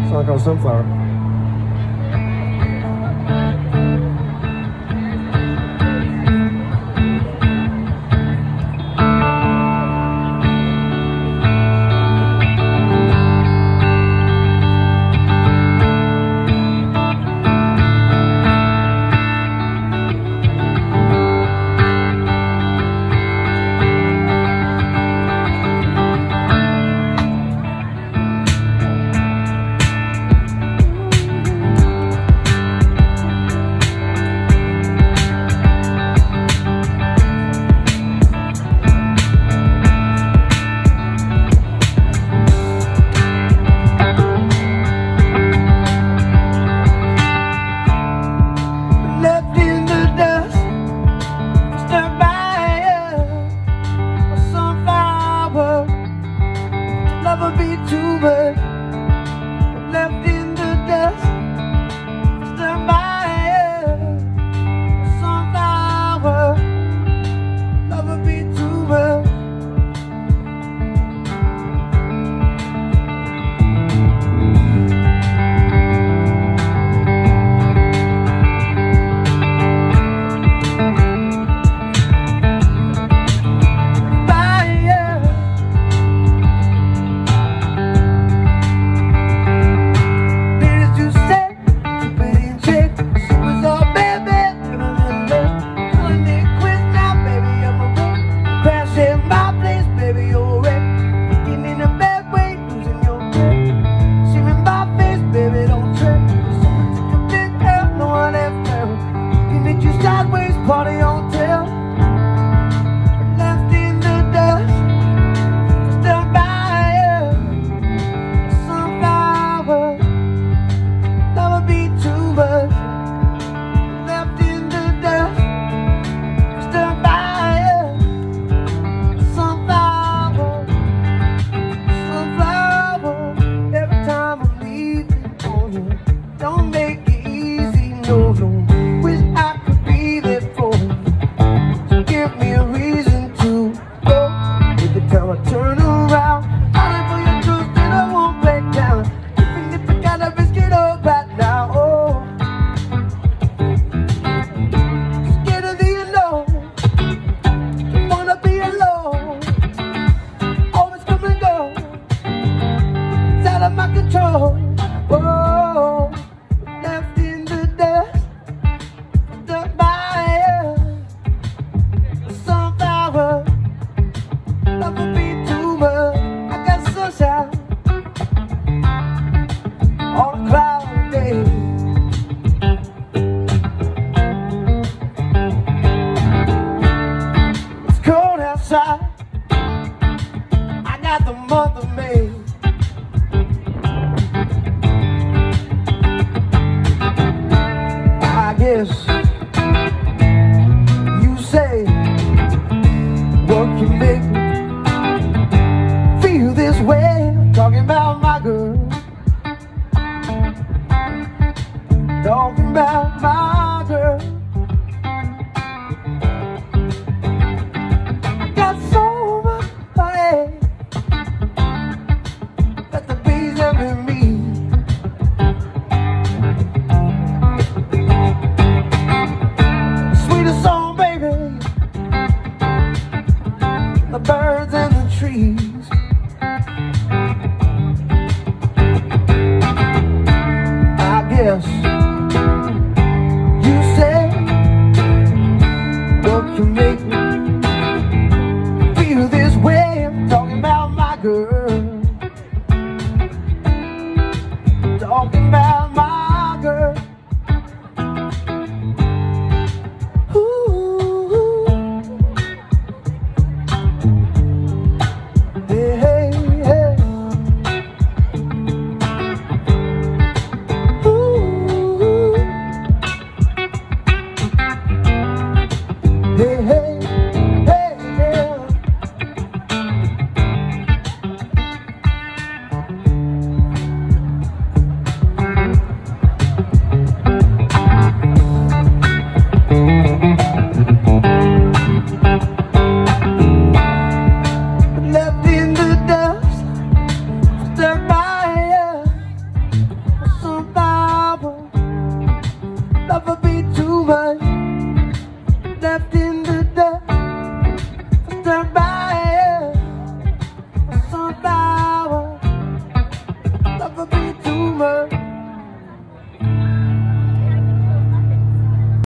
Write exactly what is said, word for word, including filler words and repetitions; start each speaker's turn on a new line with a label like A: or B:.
A: song called Sunflower. Never be too much. Left in the dust. Stand by it. Sunflower. Never be too much. Party on tail, left in the dust, stand by it. Sunflower, never be too much. Left in the dust, stand by it. Sunflower, sunflower. Every time I'm leaving on you, don't make it easy, no, no. Wish I could be there. Give me a reason to go. Every time I turn around, calling for your truth and I won't back down. Even if I gotta risk it all right now. Oh, scared of the unknown, don't wanna be alone. Always come and go, it's out of my control. Oh, left in the dust, stuck by it. Never be too much. I got sunshine on a cloudy day. It's cold outside. I got the month of May. I guess you say what can make me feel this way. Talking about my girl, talking about my girl. Got so much honey that the bees envy me. Sweetest song, baby, the birds and the trees. Yes, you say what can make me feel this way. I'm talking about my girl, talking about my girl. Ooh, hey, hey, hey. Hey, hey, hey, yeah. never be too much.